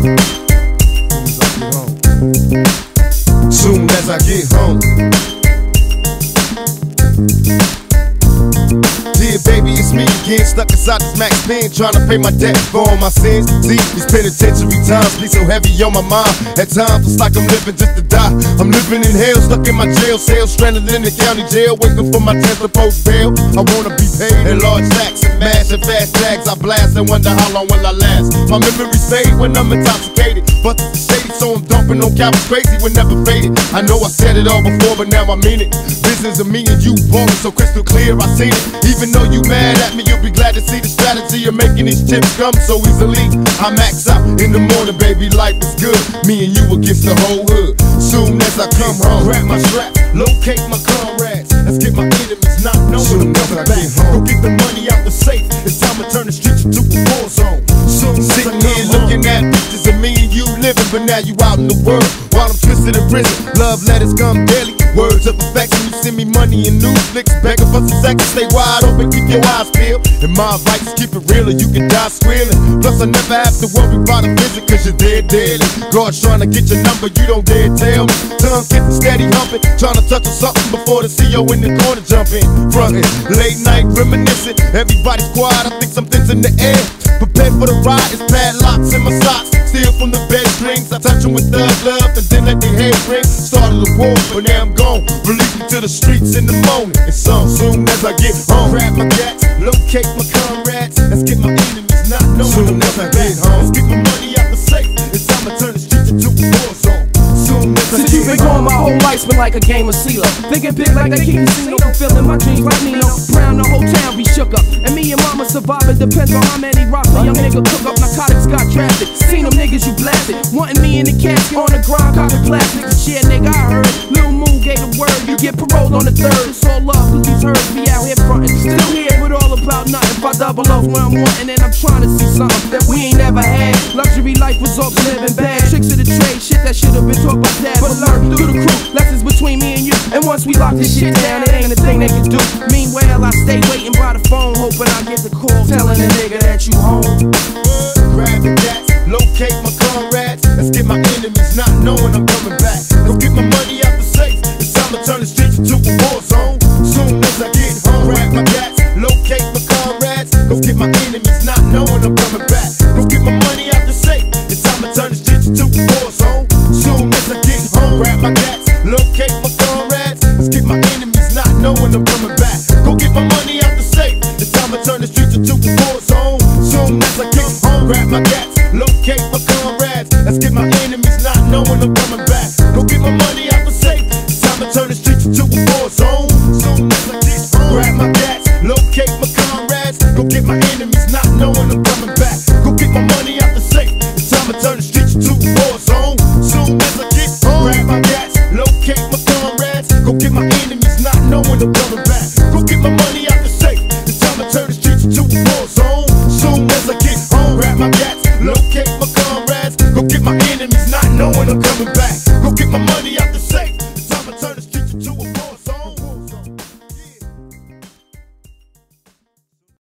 Soon as I get home. Dear baby, it's me again, stuck inside this max pen, trying to pay my debt for all my sins. See, these penitentiary times be so heavy on my mind. At times it's like I'm living just to die. I'm living in hell, stuck in my jail cell, stranded in the county jail, waiting for my 10th post bail. I wanna be paid in large stacks and mash and fast tags. I blast and wonder how long will I last. My memories fade when I'm intoxicated, but the shady, so I'm dumping on cowards crazy when never faded. I know I said it all before, but now I mean it. Business of me and you ballin' so crystal clear, I seen it. Even though you mad at me, you'll be glad to see the strategy of making these chips come so easily. I max out in the morning, baby, life is good. Me and you against the whole hood. Soon as I come home, grab my strap, locate my comrades. Let's get my enemies not knowing I'm coming back. Go get the money out the safe. It's time to turn the streets into a war zone. Soon sitting here looking at pictures of me and you living, but now you out in the world while I'm twisted in prison. Love letters come daily, words of affection. You send me money and news flicks, begging for some seconds. Stay wide open, keep your eyes peeled. And my advice is keep it real or you can die squealing. Plus I never have to worry about a visit, cause you're dead daily. God's trying to get your number, you don't dare tell me. Tongue kissing, steady humping, trying to touch on something before the CO in the corner jump in. Frontin', late night reminiscing, everybody's quiet, I think something's in the air. Prepared for the ride, it's padlocks in my socks. Steal from the bed strings, I touch them with thug love and then let their head ring. Started the war, but now I'm gone. Release me to the streets in the morning. It's on soon as I get home. Grab my gats, locate my comrades. Let's get my enemies not knowing. Soon as I get home, let's get my money out the safe. It's time to turn the streets into a war zone. Since you've been gone, my whole life's been like a game of CeeLo. Thinking big like they keep casino, fulfilling my dreams like Nino Brown. The whole town be shook up, and me and mama surviving depends on how many rocks a young nigga cook up. Narcotics got drafted, seen them niggas you blasted, wanting me in the casket on the ground, copping plastics. Shit, nigga, I heard Lil Moon gave the word, you get paroled on the 3rd. It's all love, cause these herds be out here frontin'. Still here with all about nothing. If I double off where I'm wanting, and I'm trying to see something that we ain't never had. Luxury life results in living bad. Tricks of the trade, shit that should've been taught by dad. But learn through the crew, lessons between me and you. And once we lock this shit down, it ain't a thing they can do. Meanwhile, I stay waiting by the phone, hoping I get the call telling the nigga that you home. Grab the gats, locate my comrades. Let's get my enemies not knowing I'm coming back. Go get my money out the safe. It's time to turn the streets into a war zone. Soon as I get home, grab my gats, locate my comrades. Go get my enemies not knowing I'm coming back. Go get my money out the safe. It's time to turn the streets into a war zone. Soon as I get home, grab my gats, locate my comrades. Let's get my enemies not knowing I'm coming back. Go get my money out the safe. It's time to turn the streets into a war zone. Soon as I get home, grab my gats, locate my comrades. Let's get my enemies not knowing I'm coming back. Go get my money out the safe. It's time to turn the streets into a war zone. Soon as I get home, grab my gats, locate my comrades. Go get my enemies